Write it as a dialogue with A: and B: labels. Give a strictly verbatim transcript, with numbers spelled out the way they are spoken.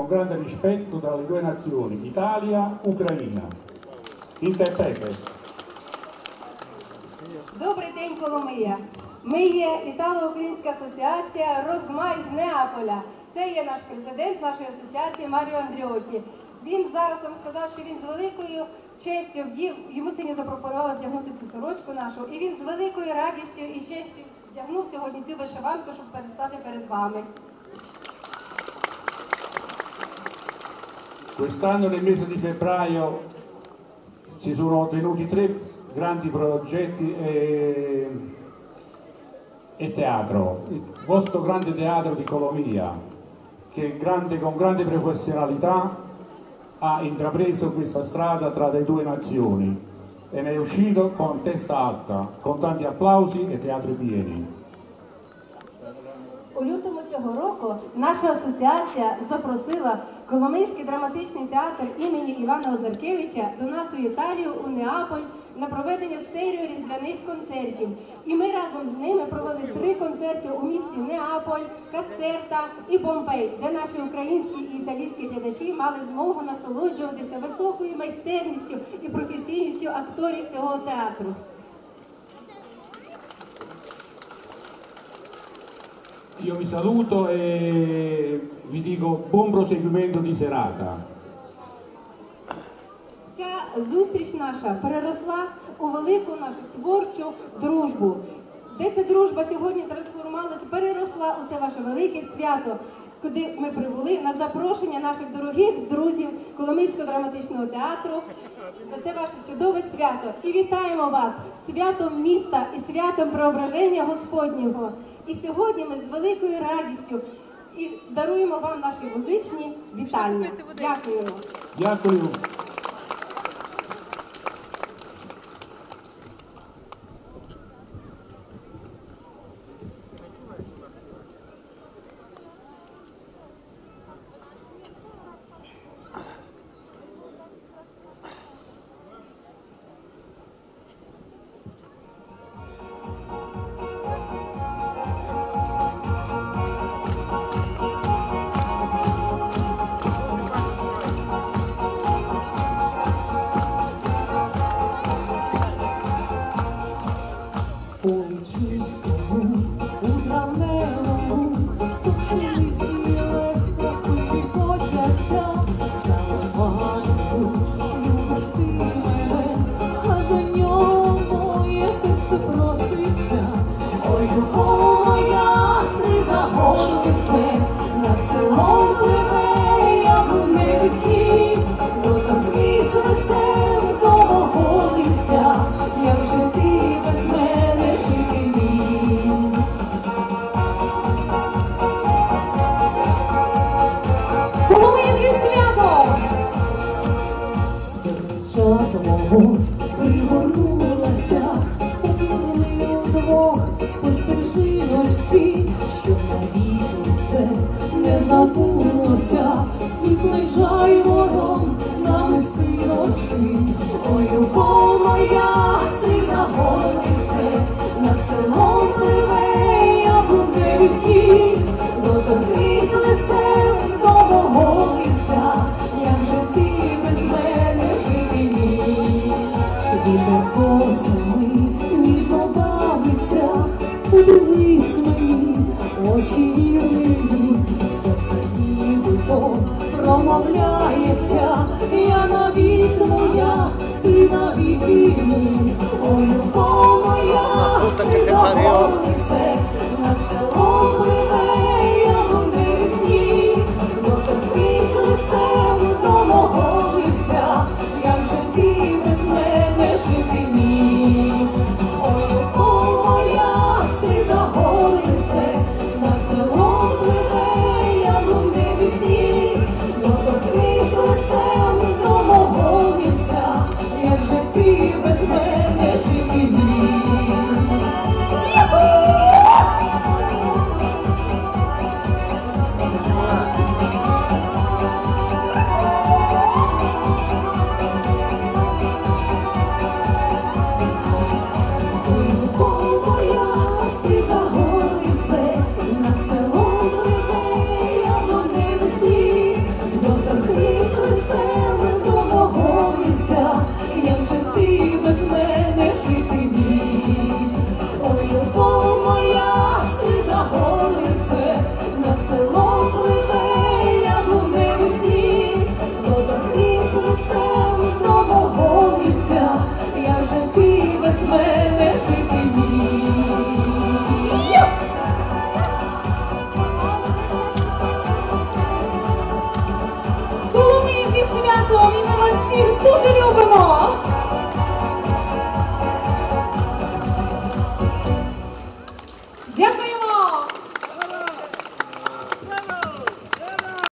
A: con grande rispetto tra le due nazioni, Italia-Україна. Інтерпрете.
B: Добрий день, Коломия! Ми є Італо-Українська асоціація «Розмай з Неаполя». Це є наш президент нашої асоціації Маріо Андріоті. Він зараз вам сказав, що він з великою честю вдів, йому сьогодні запропонували вдягнути цю сорочку нашу, і він з великою радістю і честю вдягнув сьогодні цю вишиванку, щоб перестати перед вами.
A: Quest'anno nel mese di febbraio si sono tenuti tre grandi progetti e, e teatro. Il vostro grande teatro di Colomia, che grande, con grande professionalità ha intrapreso questa strada tra le due nazioni e ne è uscito con testa alta, con tanti applausi e teatri pieni.
B: У лютому цього року наша асоціація запросила Коломийський драматичний театр імені Івана Озаркевича до нас у Італію, у Неаполь, на проведення серії різдвяних концертів. І ми разом з ними провели три концерти у місті Неаполь, Касерта і Помпей, де наші українські і італійські глядачі мали змогу насолоджуватися високою майстерністю і професійністю акторів цього театру.
A: Io vi saluto e vi dico buon proseguimento di serata.
B: Ця зустріч наша переросла у велику нашу творчу дружбу. Де ця дружба сьогодні трансформувалася, переросла у це ваше велике свято, куди ми прибули на запрошення наших дорогих друзів Коломийського драматичного театру. На це ваше чудове свято. І вітаємо вас святом міста і святом Преображення Господнього. І сьогодні ми з великою радістю і даруємо вам наші музичні вітання. Дякуємо.
A: Дякую.
C: Yahoo! мене жити.